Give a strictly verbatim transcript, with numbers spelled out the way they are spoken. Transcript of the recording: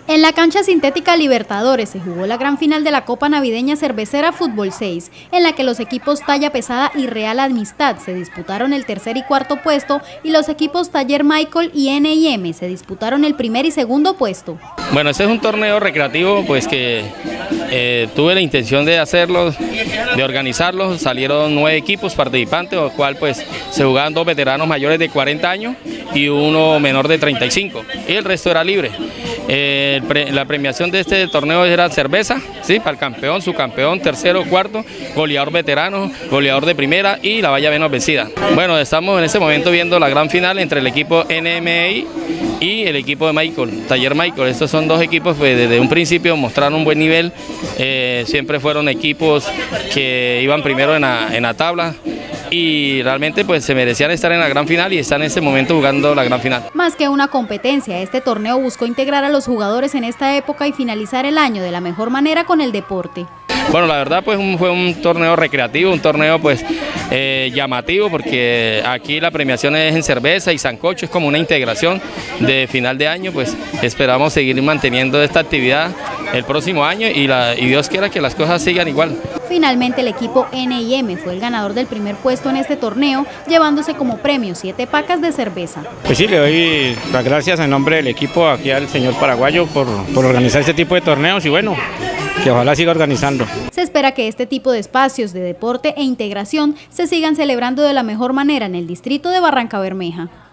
En la cancha sintética Libertadores se jugó la gran final de la Copa Navideña Cervecera Fútbol seis, en la que los equipos Talla Pesada y Real Amistad se disputaron el tercer y cuarto puesto y los equipos Taller Michael y N y M se disputaron el primer y segundo puesto. Bueno, este es un torneo recreativo pues que eh, tuve la intención de hacerlo, de organizarlo. Salieron nueve equipos participantes, los cuales pues se jugaban dos veteranos mayores de cuarenta años y uno menor de treinta y cinco, y el resto era libre. Eh, pre, la premiación de este torneo era cerveza, ¿sí? Para el campeón, subcampeón, tercero, cuarto, goleador veterano, goleador de primera y la valla menos vencida. Bueno, estamos en este momento viendo la gran final entre el equipo N M I y el equipo de Michael, Taller Michael. Estos son dos equipos que desde un principio mostraron un buen nivel, eh, siempre fueron equipos que iban primero en la, en la tabla, y realmente pues se merecían estar en la gran final y están en este momento jugando la gran final. Más que una competencia, este torneo buscó integrar a los jugadores en esta época y finalizar el año de la mejor manera con el deporte. Bueno, la verdad pues un, fue un torneo recreativo, un torneo pues eh, llamativo, porque aquí la premiación es en cerveza y sancocho, es como una integración de final de año. Pues esperamos seguir manteniendo esta actividad el próximo año y, la, y Dios quiera que las cosas sigan igual. Finalmente el equipo N y M fue el ganador del primer puesto en este torneo, llevándose como premio siete pacas de cerveza. Pues sí, le doy las gracias en nombre del equipo aquí al señor paraguayo por, por organizar este tipo de torneos y bueno, que ojalá siga organizando. Se espera que este tipo de espacios de deporte e integración se sigan celebrando de la mejor manera en el distrito de Barrancabermeja.